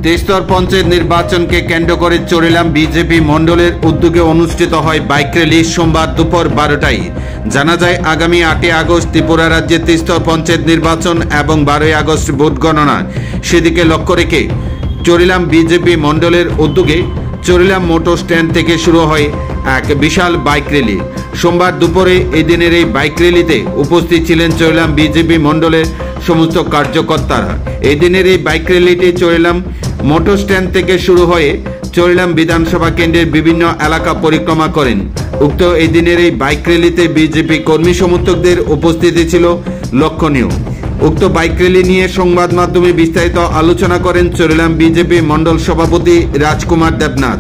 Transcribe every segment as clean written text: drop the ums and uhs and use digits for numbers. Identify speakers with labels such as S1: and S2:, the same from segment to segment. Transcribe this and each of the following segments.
S1: তেস্তর পঞ্চায়েত নির্বাচনকে কেন্দ্র করে চরিলাম বিজেপি মণ্ডলের উদ্যোগে অনুষ্ঠিত হয় বাইক র্যালি সোমবার দুপুর 12টায়। জানা যায় আগামী 8 আগস্ট ত্রিপুরা রাজ্যে তেস্তর পঞ্চায়েত নির্বাচন এবং 12 আগস্ট ভোট গণনা, সেদিকে লক্ষ্য রেখে চরিলাম বিজেপি মণ্ডলের উদ্যোগে চরিলাম মোটর স্ট্যান্ড থেকে শুরু হয় এক বিশাল বাইক র্যালি। সোমবার দুপুরে এই দিনের এই বাইক র্যালিতে উপস্থিত ছিলেন চরিলাম বিজেপি মণ্ডলের সমস্ত কার্যকর্তারা। এই দিনের এই বাইক র্যালিটি চরিলাম মোটর স্ট্যান্ড থেকে শুরু হয়ে চরিলাম বিধানসভা কেন্দ্রের বিভিন্ন এলাকা পরিক্রমা করেন। উক্ত এই দিনের এই বাইক র্যালিতে বিজেপি কর্মী সমর্থকদের উপস্থিতি ছিল লক্ষণীয়। উক্ত বাইক র্যালি নিয়ে সংবাদ মাধ্যমে বিস্তারিত আলোচনা করেন চরিলাম বিজেপি মণ্ডল সভাপতি রাজকুমার দেবনাথ।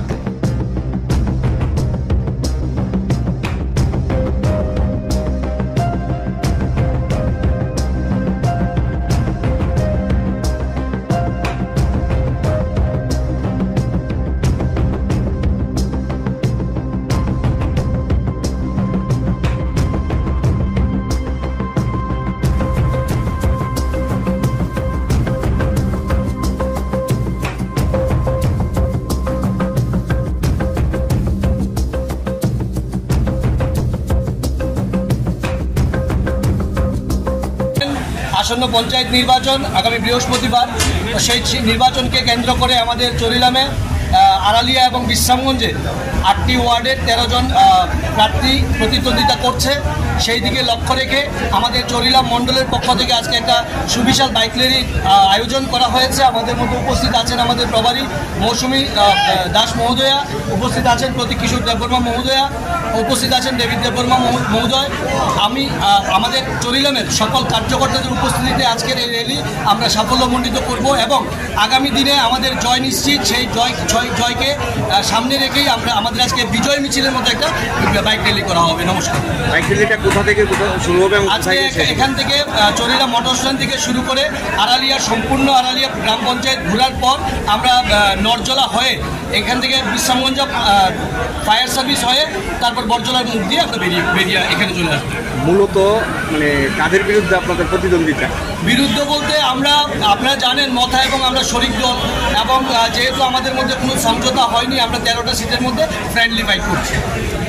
S2: আসন্ন পঞ্চায়েত নির্বাচন আগামী বৃহস্পতিবার, সেই নির্বাচনকে কেন্দ্র করে আমাদের চরিলামে আড়ালিয়া এবং বিশ্রামগঞ্জে 8টি ওয়ার্ডের 13 জন প্রার্থী প্রতিদ্বন্দ্বিতা করছে। সেই দিকে লক্ষ্য রেখে আমাদের চরিলাম মণ্ডলের পক্ষ থেকে আজকে একটা সুবিশাল বাইক র্যালির আয়োজন করা হয়েছে। আমাদের মধ্যে উপস্থিত আছেন আমাদের প্রভারী মৌসুমী দাস মহোদয়া, উপস্থিত আছেন প্রতীক কিশোর দেববর্মা মহোদয়া, উপস্থিত আছেন দেবী দেববর্মা মহোদয়। আমি আমাদের চরিলামের সকল কার্যকর্তাদের উপস্থিতিতে আজকের এই র্যালি আমরা সাফল্যমণ্ডিত করব এবং আগামী দিনে আমাদের জয় নিশ্চিত। সেই জয়কে সামনে রেখেই আমাদের আজকে বিজয় মিছিলের মতো একটা বাইক র্যালি করা হবে। নমস্কার।
S3: বাইক র্যালিটা কোথা থেকে শুরু হবে?
S2: আজকে এখান থেকে চরিলাম মোটর স্ট্যান্ড থেকে শুরু করে আড়ালিয়া, সম্পূর্ণ আড়ালিয়া গ্রাম পঞ্চায়েত ঘোরার পর আমরা নরজলা হয়ে এখান থেকে বিশ্রামগঞ্জ ফায়ার সার্ভিস হয়ে তারপর বরজলার মুখ দিয়ে আমরা বেরিয়ে এখানে চলে আসবো।
S3: মূলত মানে কাদের বিরুদ্ধে আপনাদের প্রতিদ্বন্দ্বিতা?
S2: বিরুদ্ধে বলতে আপনারা জানেন মথা এবং আমরা শরিক দল, এবং যেহেতু আমাদের মধ্যে কোনো সমঝোতা হয়নি, আমরা 13টা সিটের মধ্যে ফ্রেন্ডলি ফাইট করছি।